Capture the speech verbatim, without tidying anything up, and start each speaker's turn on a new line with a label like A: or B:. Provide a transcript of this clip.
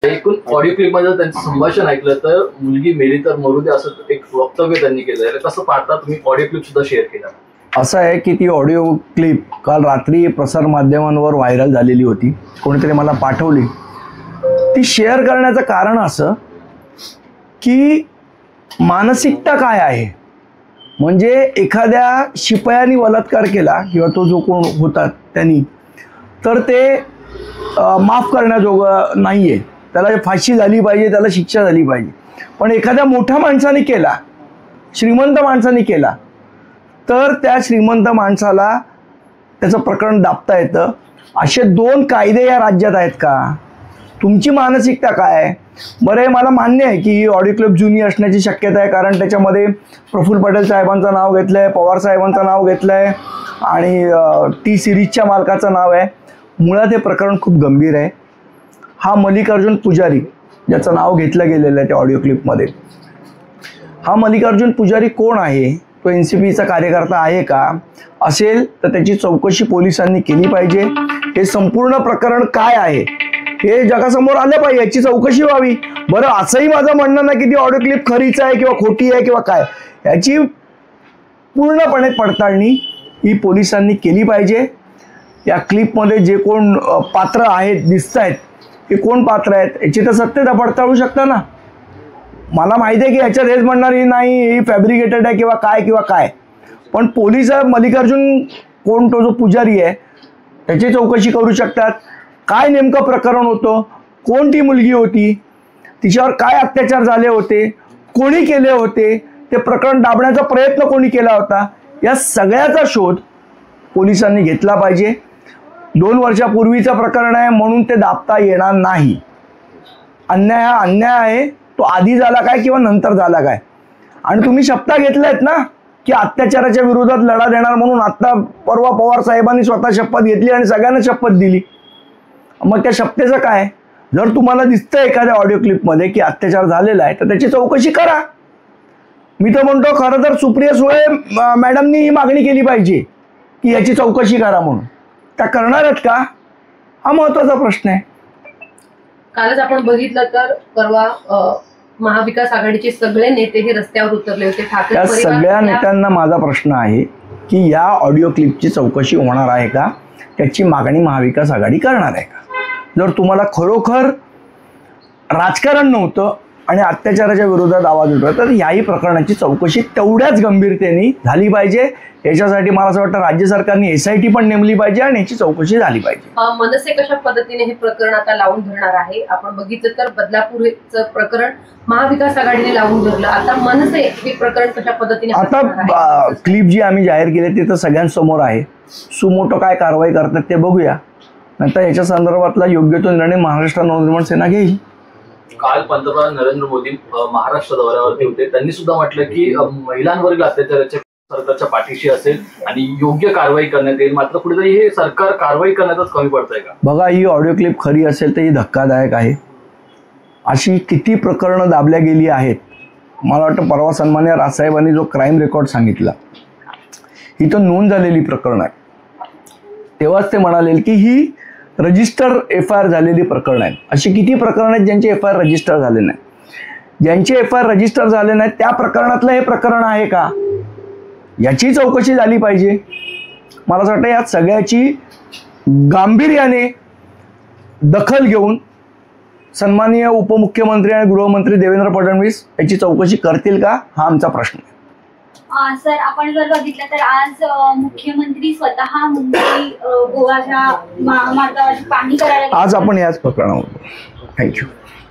A: एकूण audio clip मध्ये त्यांचं संभाषण ऐकलं तर मुलगी मेली तर मरू दे असं एक वक्तव्य त्यांनी केलं. कसं पाहता तुम्ही? ऑडिओ क्लिप सुद्धा शेअर केला.
B: असं आहे की ती ऑडिओ क्लिप काल रात्री प्रसार माध्यमांवर व्हायरल झालेली होती. कोणीतरी मला पाठवली. ती शेअर करण्याचं कारण असं की मानसिकता काय आहे, म्हणजे एखाद्या शिपायाने बलात्कार केला किंवा तो जो कोण होता त्यांनी, तर ते माफ करण्याजोगं नाही आहे. त्याला फाशी झाली पाहिजे, त्याला शिक्षा झाली पाहिजे. पण एखाद्या मोठ्या माणसाने केला, श्रीमंत माणसाने केला, तर त्या श्रीमंत माणसाला त्याचं प्रकरण दाबता येतं. असे दोन कायदे या राज्यात आहेत का? तुमची मानसिकता काय आहे? बरं, हे मला मान्य आहे की ही ऑडिओ क्लिप जुनी असण्याची शक्यता आहे, कारण त्याच्यामध्ये प्रफुल्ल पटेल साहेबांचं नाव घेतलं आहे, पवार साहेबांचं नाव घेतलं आहे आणि टी सिरीजच्या मालकाचं नाव आहे. मुळात हे प्रकरण खूप गंभीर आहे. हा मल्लिकार्जुन पुजारी ज्याचं नाव घेतलं गेलेलं आहे त्या ऑडिओ क्लिपमध्ये, हा मल्लिकार्जुन पुजारी कोण आहे? तो एन सी पीचा कार्यकर्ता आहे का? असेल तर त्याची चौकशी पोलिसांनी केली पाहिजे. हे संपूर्ण प्रकरण काय आहे हे जगासमोर आलं पाहिजे, याची चौकशी व्हावी. बरं, असंही माझं म्हणणं नाही की ती ऑडिओ क्लिप खरीच आहे किंवा खोटी आहे किंवा काय, याची पूर्णपणे पडताळणी ही पोलिसांनी केली पाहिजे. या क्लिपमध्ये जे कोण पात्र आहेत, दिसत आहेत, हे कोण पात्र आहेत याची तर सत्यता पडताळू शकता ना. मला माहिती आहे की याच्यात हेच म्हणणार ही नाही, ही फॅब्रिकेटेड आहे किंवा काय किंवा काय, पण पोलिस मल्लिकार्जुन कोण, तो जो पुजारी आहे, त्याची चौकशी करू शकतात. काय नेमकं प्रकरण होतं, कोण ती मुलगी होती, तिच्यावर काय अत्याचार झाले होते, कोणी केले होते, ते प्रकरण दाबण्याचा प्रयत्न कोणी केला होता, या सगळ्याचा शोध पोलिसांनी घेतला पाहिजे. दोन वर्षापूर्वीचं प्रकरण आहे म्हणून ते दाबता येणार नाही. अन्याय हा अन्याय आहे, तो आधी झाला काय किंवा नंतर झाला काय. आणि तुम्ही शपथ घेतल्यात ना की अत्याचाराच्या विरोधात लढा देणार म्हणून. आत्ता परवा पवार साहेबांनी स्वतः शपथ घेतली आणि सगळ्यांना शपथ दिली. मग त्या शपथेचं काय? जर तुम्हाला दिसतं एखाद्या ऑडिओ क्लिपमध्ये की अत्याचार झालेला आहे तर त्याची चौकशी करा. मी तर म्हणतो खरं तर सुप्रिया सुळे मॅडमनी ही मागणी केली पाहिजे की याची चौकशी करा म्हणून. त्या करणार आहेत का? हा महत्वाचा प्रश्न आहे.
C: कालच आपण बघितलं तर परवा महाविकास आघाडीचे सगळे नेते हे रस्त्यावर उतरले होते.
B: त्या सगळ्या नेत्यांना माझा प्रश्न आहे की या ऑडिओ क्लिपची चौकशी होणार आहे का, त्याची मागणी महाविकास आघाडी करणार आहे का? जर तुम्हाला खरोखर राजकारण नव्हतं आणि अत्याचाराच्या विरोधात आवाज उठवला तर याही प्रकरणाची चौकशी तेवढ्याच गंभीरतेने झाली पाहिजे. याच्यासाठी मला असं वाटतं राज्य सरकारने एस आय टी पण नेमली पाहिजे आणि याची चौकशी झाली पाहिजे.
C: मनसे कशा पद्धतीने हे प्रकरण आता लावून धरणार आहे? आपण बघितलं तर बदलापूरचं प्रकरण महाविकास आघाडीने लावून धरलं. आता मनसे हे प्रकरण कशा पद्धतीने?
B: आता क्लिप जी आम्ही जाहीर केली ती तर सगळ्यांसमोर आहे. सुमोटो काय कारवाई करतात ते बघूया. नंतर याच्या संदर्भातला योग्य तो निर्णय महाराष्ट्र नवनिर्माण सेना घेईल.
A: काल पंतप्रधान नरेंद्र मोदी महाराष्ट्र दौऱ्यावरती होते. त्यांनी सुद्धा म्हटलं की महिलांवरील अत्याचाराच्या सरकारच्या पाठीशी असेल आणि योग्य कारवाई करण्यात येईल. मात्र कुठेतरी हे सरकार कारवाई करण्यातच कमी पडतंय का?
B: बघा, ही ऑडिओ क्लिप खरी असेल तर ही धक्कादायक आहे. अशी किती प्रकरणं दाबल्या गेली आहेत. मला वाटतं परवा सन्मान्य राजसाहेबांनी जो क्राईम रेकॉर्ड सांगितला, ही तर नोंद झालेली प्रकरण आहे. तेव्हाच ते म्हणाले की ही रजिस्टर एफ आय आर झालेली प्रकरण आहेत. अशी किती प्रकरण आहेत ज्यांचे एफ आय आर रजिस्टर झाले नाही? ज्यांचे एफ आय आर रजिस्टर झाले नाही त्या प्रकरणातलं हे प्रकरण आहे का, याची चौकशी झाली पाहिजे. मला असं वाटतं यात सगळ्याची गांभीर्याने दखल घेऊन सन्माननीय उपमुख्यमंत्री आणि गृहमंत्री देवेंद्र फडणवीस याची चौकशी करतील का, हा आमचा प्रश्न आहे.
D: सर, आपण जर बघितलं तर आज मुख्यमंत्री स्वतः मुंबई गोवाच्या महामार्गावरची पाहणी करायला
B: आज आपण याच प्रकरणावर. थँक्यू.